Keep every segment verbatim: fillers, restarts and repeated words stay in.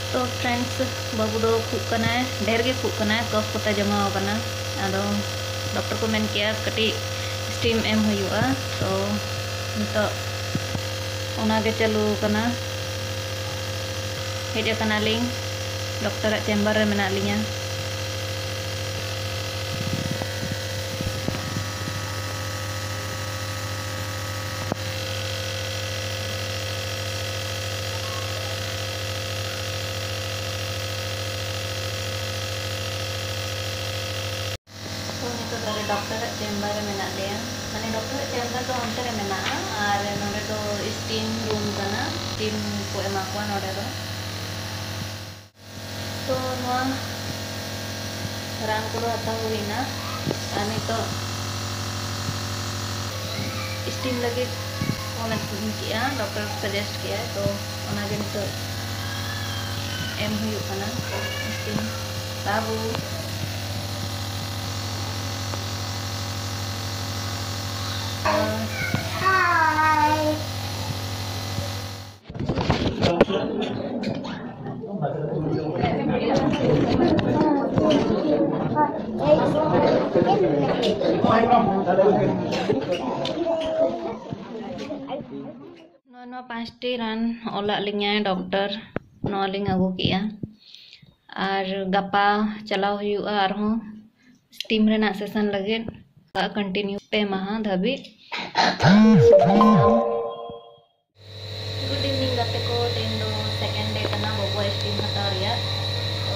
तो फ्रेंड्स बाबू दो खूब कना ढेर के खूब कना कफ कोते जमा कना आदो डॉक्टर को मेन किया कटी स्टीम एम हुआ तो नितो ओना के चालू कना हेज कना लिंग डॉक्टर चेम्बर रे मेना लिया डॉक्टर चेम्बर में मेना लिया माने डॉक्टर चेम्बर तो अंतर में मेना और नोडे तो स्टीम रूम कना स्टीम को एमा को नोडे दो तो नोआ रान को हता हुईना आने तो स्टीम लगे ओना किया डॉक्टर सजेस्ट किया तो ओना के तो एम हुई कना स्टीम बाबू नौ पाँचटी रान ओला लिंगा डॉक्टर नौ लिंग आगू किया और गपा चलाव हुआ आरहों स्टीम रेना सेशन लगे कंटिन्यू पे माह धाबी गुड इवनिंग गाते को दिन दो सेकंड डे कना बाबू स्टीम हता रिया तो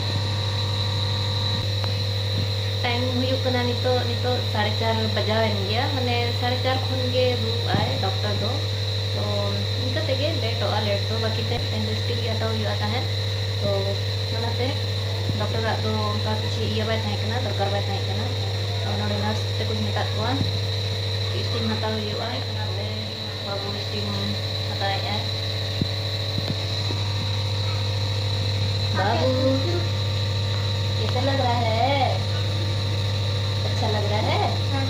टाइम हुई कना नितो नितो साढ़े चार बजाव एन गया माने साढ़े चार खन के रूप आए डॉक्टर दो तो इनका तेगे लेट हो लेट तो बाकी ते इंडस्ट्री हता हुआ है तो नाते डॉक्टर तो उनका किसी ये बात है कना दरकार बात है कना नोडे नर्स ते कुछ मेता को स्टीम हता हुआ है नाते बाबू स्टीम हता है बाबू कैसा लग रहा है अच्छा लग रहा है हाँ।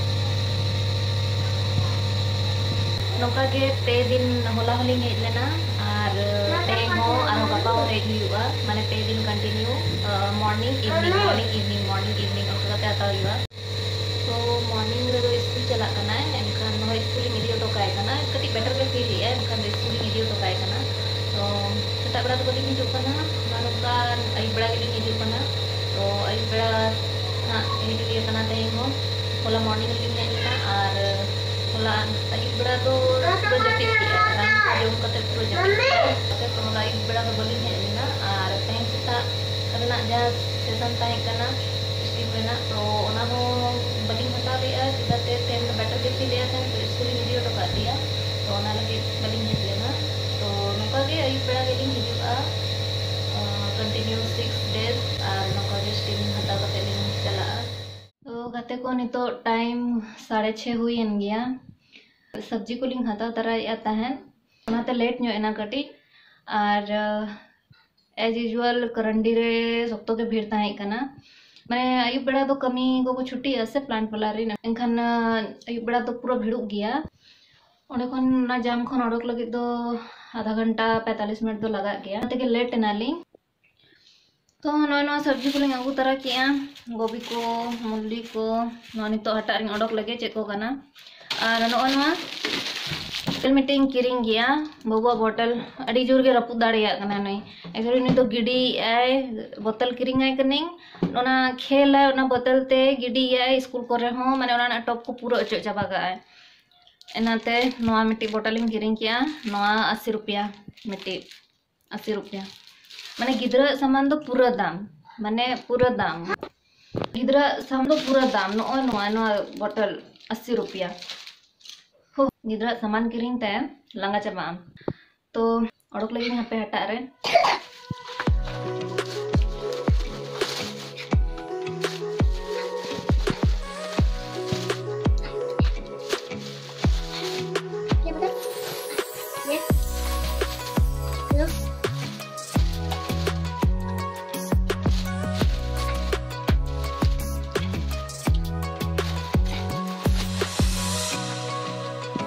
नौका के पे दिन होला होली हेज लेना और ते हो और गपा हो हेज हुआ माने पे दिन continue morning evening morning evening morning evening ओका ते आता हुआ तो मॉर्निंग रे स्कूल चला कना एनखान नो स्कूलिंग इडियो तो काय कना कति बेटर के फील है एनखान स्कूलिंग इडियो तो काय कना तो सेटा बड़ा तो बलिंग हिजु कना नौका आई बड़ा के हिजु कना तो आई बड़ा ना हिजु ये कना ते हो होला मॉर्निंग लिंग हेजना और होला आई बड़ा तो पूरा जति किया रान जम कते पूरा जति तो होला आई बड़ा तो बलिंग हेजना और तें सेटा करना जा सेशन ताहे कना स्टीम रेना तो ओना हो बलिंग हता रिया चिदाते तेम बेटर के फील है तो स्कूलिंग वीडियो तो कर दिया तो ओना लगे बलिंग हेज लेना तो नोका के आई बड़ा के लिंग हिजुआ कंटिन्यू सिक्स डेज और नोका के स्टीम हता कते लिंग चला तो गाते को नितो टाइम साढ़े छः हुई एन गया सब्जी को लिंग हता तरा आता है ओनाते लेट नो एना कटी और एज यूजुअल करंडी रे सप्तो के भीड़ ताहे कना माने आयुब बेड़ा तो कमी को छुट्टी आसे प्लांट पलारी एनखान आयुब बेड़ा तो पूरा भीड़ गया ओंडे खन ना जाम खन ओडक लगे तो आधा घंटा पैंतालीस मिनट तो लगा गया ते लेट एनाली तो नो नो सब्जी को लिंग आगू तरा किया गोभी को मूली को नो नितो हटा रिंग ओडक लगे चेक को कना और नो नो बोतल मीटिंग किरिंग गया बाबुआ बोतल अड़ी जोर के रपू दाड़िया कना नई एक्चुअली नि तो गिडी आय बोतल किरिंग आय कनिंग ओना खेल है ओना बोतल ते गिडी आय स्कूल करे हो माने ओना टॉप को पूरा अचो चाबा गाय एनाते नोआ मिट्टी बोतलिंग किरिंग किया नोआ अस्सी रुपया मिट्टी अस्सी रुपया माने गिद्रा सामान तो पूरा दाम माने पूरा दाम गिद्रा सामान तो पूरा दाम नो नोआ नो बोतल अस्सी रुपया हो गिद्रा सामान किरिंग ते लंगा चाबा तो ओडक लगी यहाँ पे हटा रे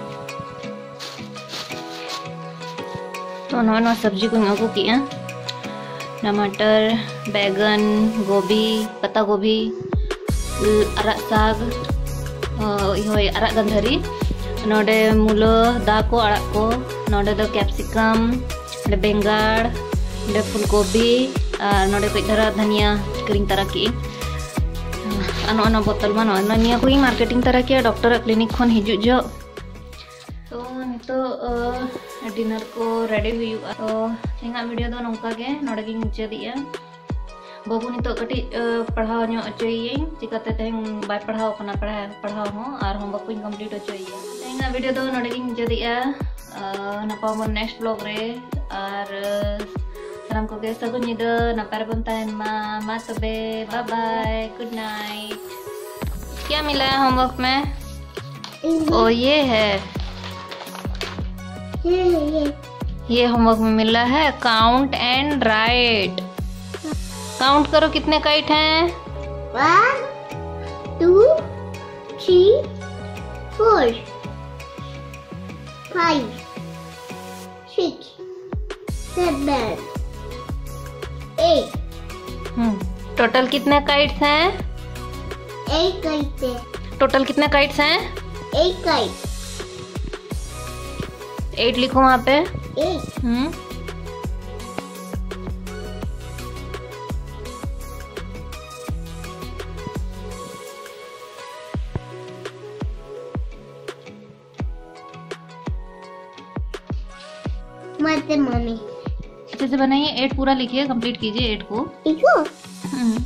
तो नवा नवा सब्जी को आगू किया टमाटर, बैगन, गोभी, पत्ता गोभी, अरग साग, इहो अरग गंधरी, नोडे मूलो दा को अरग को, नोडे दो कैप्सिकम, नोडे बेंगाड़, नोडे फूलगोभी और नोडे कोई धरा धनिया किरिंग तरा की अनो अनो बोतल मा नो निया कोई मार्केटिंग तरा की डॉक्टर क्लिनिक खन हिजु जो तो नितो डिनर को रेडी हुआ तो तेंगा वीडियो दो नौका के नोडे गिंग मुचादिया बाबू नितो कटी पढ़ाव नो अचोई चिकाते तें बाय पढ़ाव कना पढ़ा पढ़ाव हो और होमवर्क को कंप्लीट अचोई तेंगा वीडियो दो नोडे गिंग मुचादिया नपा मन नेक्स्ट ब्लॉग रे और साराम को के सगुन निदा नपार बन ताहन मा मा तबे बाय बाय गुड नाइट। क्या मिला है होमवर्क में? ओ ये है ये ये ये होमवर्क में मिला है काउंट एंड राइट। काउंट करो कितने काइट हैं? One two three four five six seven eight. हम्म टोटल कितने काइट्स हैं? एक काइट है। टोटल कितने काइट्स हैं? एक काइट। एट लिखो वहाँ पे। एक हम्म मत मम्मी अच्छे से बनाइए। एट पूरा लिखिए, कंप्लीट कीजिए एट को। लिखो। हम्म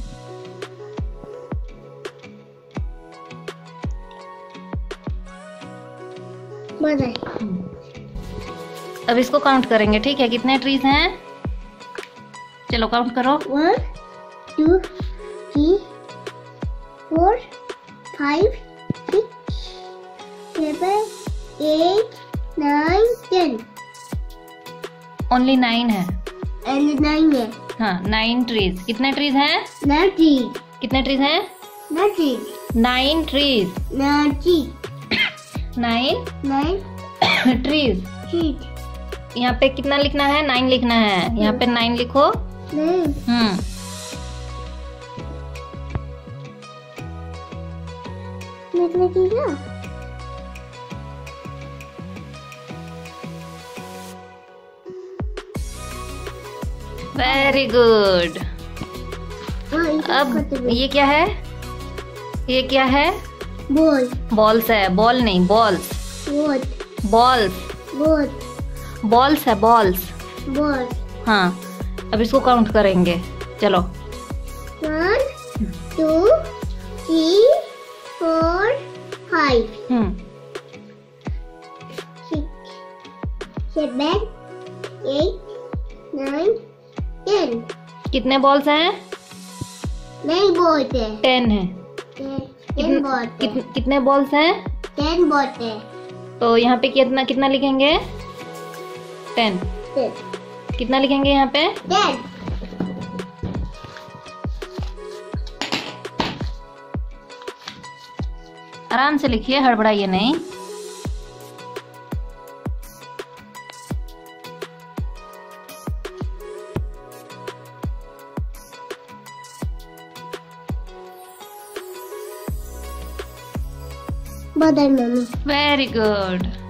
मदर अब इसको काउंट करेंगे, ठीक है? कितने ट्रीज हैं? चलो काउंट करो। One two three four five six seven eight nine ten. Only nine है। एंड नाइन है। हाँ नाइन ट्रीज। कितने ट्रीज हैं? नाइटी कितने ट्रीज हैं? Ninety nine trees. Ninety nine nine trees. Sheet यहाँ पे कितना लिखना है? नाइन लिखना है। यहाँ पे नाइन लिखो। नहीं हम्म लिखने की ना। Very good. हाँ, इसे अब करते हुए। ये क्या है? ये क्या है? बॉल बॉल्स है। बॉल नहीं, balls. What balls what balls है, बॉल्स। बॉल। हाँ अब इसको काउंट करेंगे। चलो one two three four five hmm six seven eight nine ten. कितने बॉल्स हैं? नहीं बोलते। टेन है। टेन बोलते। कित, कितने बॉल्स हैं? टेन बोलते। तो यहाँ पे कितना कितना लिखेंगे? टेन। टेन कितना लिखेंगे यहाँ पे? टेन। आराम से लिखिए, हड़बड़ाइए नहीं। Mother mummy very good.